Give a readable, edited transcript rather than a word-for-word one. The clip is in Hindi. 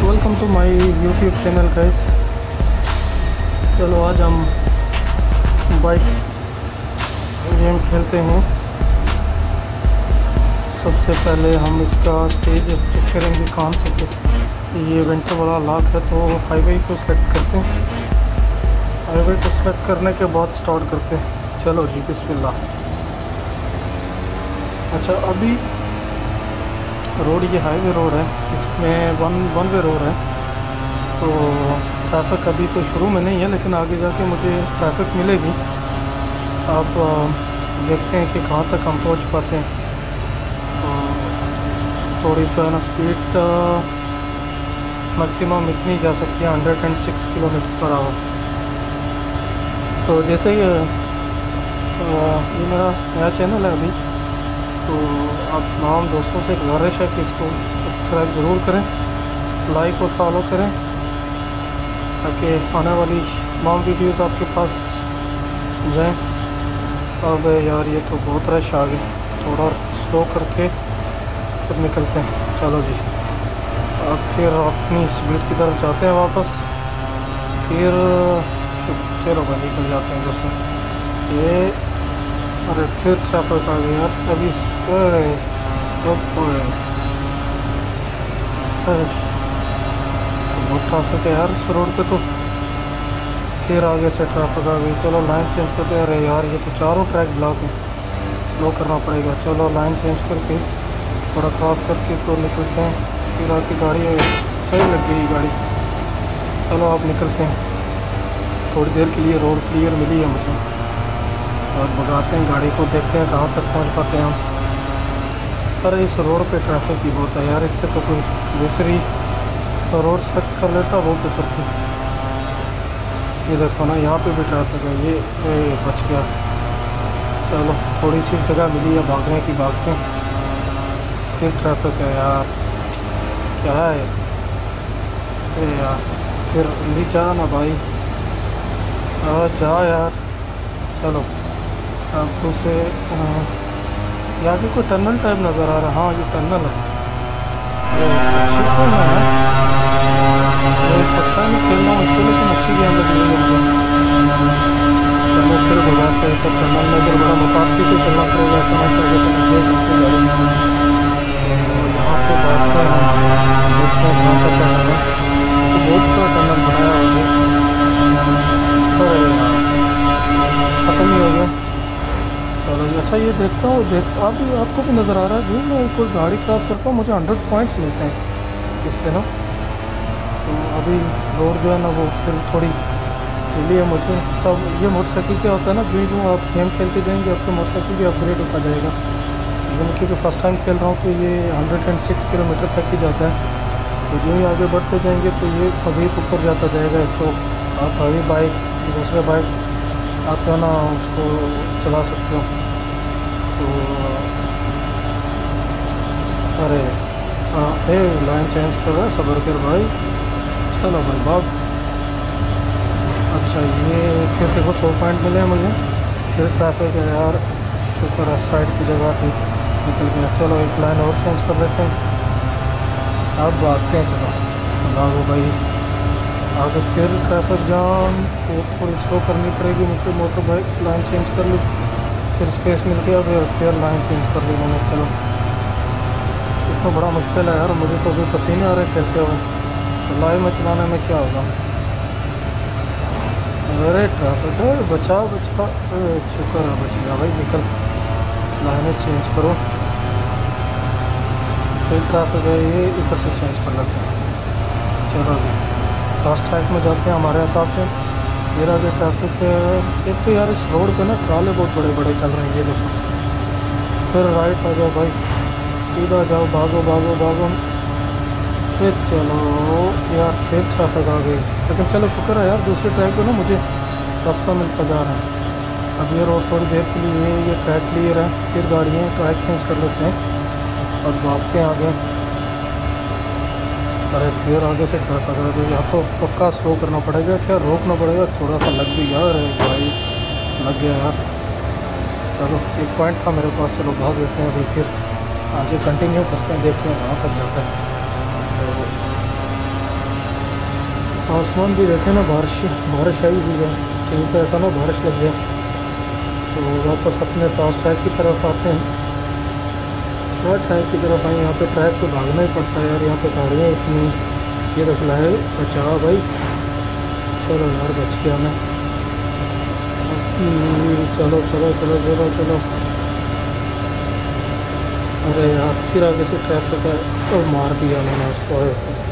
Welcome to my YouTube channel guys. चलो आज हम बाइक गेम खेलते हैं। सबसे पहले हम इसका स्टेज चेक करेंगे कहाँ से। ये वेंटर वाला लॉक है तो हाईवे को सेलेक्ट करते हैं। हाईवे को सेलेक्ट करने के बाद स्टार्ट करते हैं। चलो जी बिस्मिल्लाह। अच्छा अभी रोड ये हाईवे रोड है, इसमें वन वे रोड है तो ट्रैफिक अभी तो शुरू में नहीं है, लेकिन आगे जाके मुझे ट्रैफिक मिलेगी। अब देखते हैं कि कहाँ तक हम पहुँच पाते हैं। तो थोड़ी जो है ना स्पीड मैक्सिमम इतनी जा सकती है 106 किलोमीटर पर आवर। तो जैसे ये मेरा नया चैनल है अभी, तो आप तमाम दोस्तों से गुजारिश है कि इसको सब्सक्राइब ज़रूर करें, लाइक और फॉलो करें, ताकि आने वाली तमाम वीडियोस आपके पास जाएं। अब यार ये तो बहुत रश आ गया, थोड़ा स्लो करके फिर निकलते हैं। चलो जी, अब फिर अपनी स्पीड की तरफ जाते हैं वापस। फिर चलो भाई निकल जाते हैं इधर से। ये अरे फिर ट्रैफिक आ गया यार, अभी बहुत ट्रैफिक है यार इस रोड पे। तो फिर आगे से ट्रैफिक आ गई। चलो लाइन चेंज करते हैं। अरे यार ये तो चारों ट्रैक ब्लॉक हैं, स्लो करना पड़ेगा। चलो लाइन चेंज करके थोड़ा क्रॉस करके तो निकलते हैं। फिर आके गाड़ी सही लग गई गाड़ी। चलो आप निकलते हैं। थोड़ी देर के लिए रोड क्लियर मिली है मुझे, और भगाते हैं गाड़ी को, देखते हैं कहाँ तक पहुँच पाते हैं हम। अरे इस रोड पे ट्रैफिक ही बहुत है यार, इससे तो कोई दूसरी रोड सेलेक्ट कर लेता वो बेहतर थी। ये देखो ना यहाँ पे भी ट्रैफिक है। ये बच गया। चलो थोड़ी सी जगह मिली है भागने की, भागते हैं। फिर ट्रैफिक है यार, क्या है ये यार। फिर जल्दी जा ना भाई, जा यार। चलो अब दूसरे यहाँ भी कोई टनल टाइप नज़र आ रहा है। हाँ ये टनल है, फर्स्ट टाइम खेल रहा हूँ इसको, लेकिन अच्छी गेम लगी है मुझे। चलो फिर भगाते हैं। तो टनल में फिर बड़ा मुताबिक से चलना पड़ेगा, ऐसा नहीं पड़ेगा से मुझे गाड़ी में। यहाँ पे बैठते हैं, देखते हैं कहाँ तक टनल है। तो बहुत बड़ा टनल बनाया हुआ है, ख़त्म ही हो गया। चलो अच्छा ये देखता हूँ, अभी आपको भी नज़र आ रहा है जी, मैं कोई गाड़ी क्रॉस करता हूँ मुझे 100 पॉइंट्स मिलते हैं इस पे ना। तो अभी रोड जो है ना वो फिर थोड़ी हिली है मुझे। सब ये मोटरसाइकिल क्या होता है ना, जो आप गेम खेलते जाएंगे आपके मोटरसाइकिल भी अपग्रेड होता जाएगा। लेकिन क्योंकि फर्स्ट टाइम खेल रहा हूँ तो ये 106 किलोमीटर तक ही जाता है। तो जो ही आगे बढ़ते जाएंगे तो ये मज़ीद ऊपर जाता जाएगा। इसको आप अभी बाइक दूसरे बाइक आप जो है ना उसको चला सकते हो। तो अरे हाँ लाइन चेंज कर रहा है, सब्र कर भाई। चलो भाई बाप। अच्छा ये फिर देखो 100 पॉइंट मिले हैं मुझे। फिर ट्रैफिक है यार, शुक्र है साइड की जगह थी, निकल गया। चलो एक लाइन और चेंज कर लेते हैं। अब भागते हैं, चलो भागो भाई आगे। फिर ट्रैफिक जाम, वो थोड़ी स्लो करनी पड़ेगी मुझे। मोटर बाइक लाइन चेंज कर ली, फिर स्पेस मिल गया, फिर लाइन चेंज कर ली मैंने। चलो इसमें बड़ा मुश्किल है यार, मुझे तो अभी पसीने आ रहे खेलते हुए। तो लाइव में चलाने में क्या होगा। अरे ट्रैफिक है, बचा शुक्र है बच गया भाई। निकल लाइनें चेंज करो। फिर ट्रैफिक है ये, इधर से चेंज कर लेते हैं। चलो जी फास्ट ट्रैक में जाते हैं हमारे हिसाब से। फिर आगे ट्रैफिक एक तो यार इस रोड पे ना ट्राले बहुत बड़े बड़े चल रहे हैं, ये देखो। फिर राइट आ जाओ भाई, सीधा जाओ, भागो भागो भागो। फिर चलो यार फिर ट्रैफिक आ गई, लेकिन चलो शुक्र है यार दूसरे ट्रैक पे ना मुझे रास्ता मिलता जा रहा है। अब ये रोड थोड़ी देर के लिए ये ट्रैक क्लियर है, फिर गाड़ियाँ ट्रैक चेंज कर लेते हैं और भागते हैं आगे। अरे फिर आगे से ट्रैफिक आ गई, यहाँ तो पक्का स्लो करना पड़ेगा, क्या रोकना पड़ेगा। थोड़ा सा लग भी यार भाई, लग गया यार। चलो एक पॉइंट था मेरे पास, चलो भाग देते हैं अभी। फिर आगे कंटिन्यू करते हैं, देखते हैं कहाँ तक जाता है। तो आसमान भी देखे ना, बारिश बारिश आई हुई है, कहीं तो ऐसा ना बारिश लग जाए। तो वापस अपने फास्ट ट्रैक की तरफ आते हैं। थर्ड ट्रैक की तरफ आए, यहाँ पे ट्रैक पे भागना ही पड़ता है यार, यहाँ पे गाड़ियाँ इतनी। ये देख ला है, बचा भाई, चलो यार बच गया मैं। चलो चलो चलो चलो चलो। अरे यार फिर आगे से ट्रैफिक है तो मार दिया मैंने उसको।